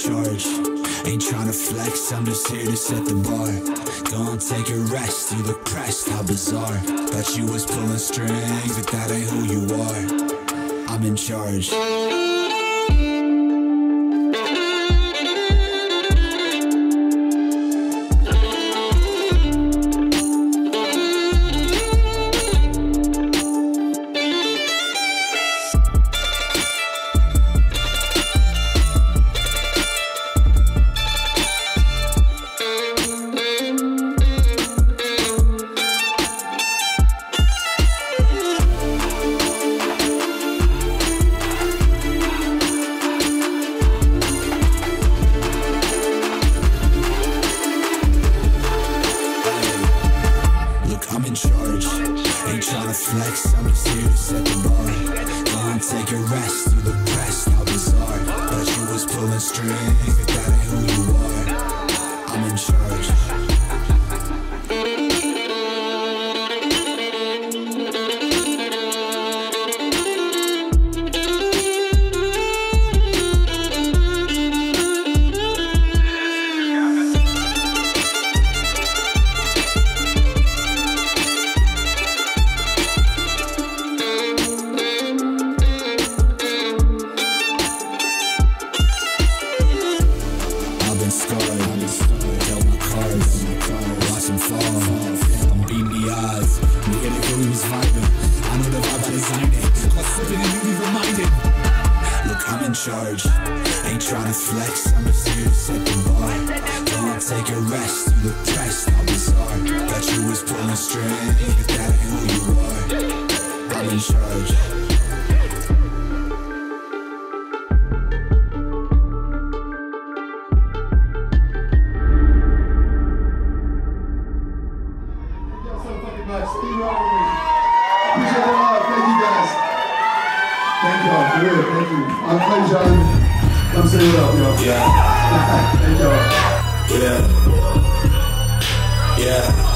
charge. Ain't tryna flex, I'm just here to set the bar. Don't take a rest, you look pressed, how bizarre. Thought you was pulling strings, but that ain't who you are. I'm in charge. I'm in charge, ain't tryna flex, I'm just here to set the bar. Don't take a rest, you look pressed, how bizarre. Thought you was pulling strings, but that ain't who you are. I'm in charge. Dealt my cards, watch him fall. I'm beating the odds. We hit it, we was vibing. I know the vibe, I designed it. Caught slipping and you be reminded. Look, I'm in charge. Ain't tryna flex, I'm just here to set the bar. Don't take a rest, you look pressed, how bizarre. Thought you was pulling strings, but that ain't who you are. I'm in charge. Thank you guys. Thank y'all, for real, thank you. I'm Clejan. Come say what up, y'all. Yeah. Thank y'all. Yeah. Yeah.